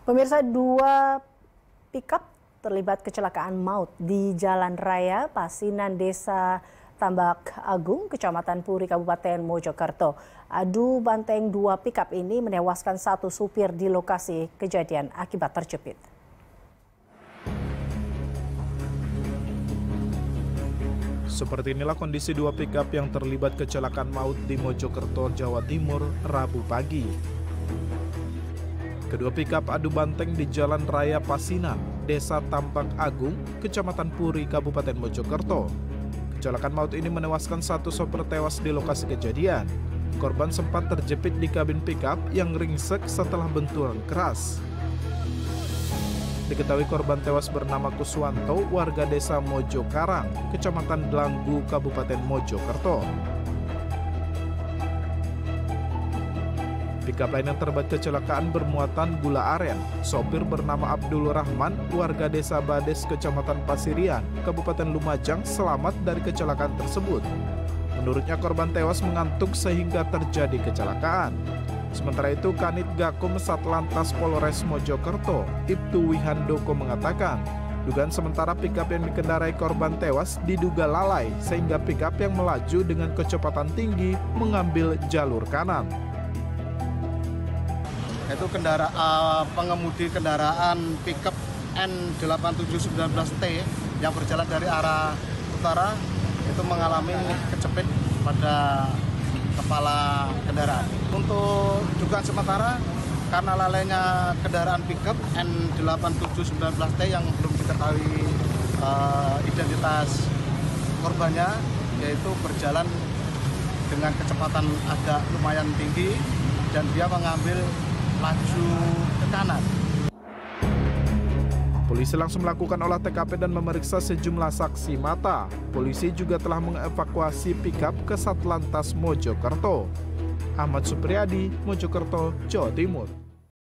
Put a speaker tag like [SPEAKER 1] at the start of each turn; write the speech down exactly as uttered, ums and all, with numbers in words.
[SPEAKER 1] Pemirsa, dua pickup terlibat kecelakaan maut di Jalan Raya Pasinan, Desa Tambak Agung, Kecamatan Puri, Kabupaten Mojokerto. Adu banteng dua pickup ini menewaskan satu supir di lokasi kejadian akibat terjepit.
[SPEAKER 2] Seperti inilah kondisi dua pickup yang terlibat kecelakaan maut di Mojokerto, Jawa Timur, Rabu pagi. Kedua pickup adu banteng di Jalan Raya Pasinan, Desa Tambak Agung, Kecamatan Puri, Kabupaten Mojokerto. Kecelakaan maut ini menewaskan satu sopir tewas di lokasi kejadian. Korban sempat terjepit di kabin pickup yang ringsek setelah benturan keras. Diketahui korban tewas bernama Kuswanto, warga desa Mojokarang, Kecamatan Delanggu, Kabupaten Mojokerto. Pickup lain yang terlibat kecelakaan bermuatan gula aren. Sopir bernama Abdul Rahman, warga desa Bades, Kecamatan Pasirian, Kabupaten Lumajang, selamat dari kecelakaan tersebut. Menurutnya korban tewas mengantuk sehingga terjadi kecelakaan. Sementara itu, Kanit Gakum Satlantas Polres Mojokerto, Ibtu Wihandoko mengatakan, dugaan sementara pickup yang dikendarai korban tewas diduga lalai sehingga pickup yang melaju dengan kecepatan tinggi mengambil jalur kanan.
[SPEAKER 3] Itu kendaraan uh, pengemudi kendaraan pickup N delapan tujuh satu sembilan T yang berjalan dari arah utara itu mengalami kejepit pada kepala kendaraan. Untuk dugaan sementara, karena lalainya kendaraan pickup N delapan tujuh sembilan T yang belum diketahui uh, identitas korbannya, yaitu berjalan dengan kecepatan agak lumayan tinggi dan dia mengambil laju ke kanan.
[SPEAKER 2] Polisi langsung melakukan olah T K P dan memeriksa sejumlah saksi mata. Polisi juga telah mengevakuasi pickup ke Satlantas Mojokerto. Ahmad Supriyadi, Mojokerto, Jawa Timur.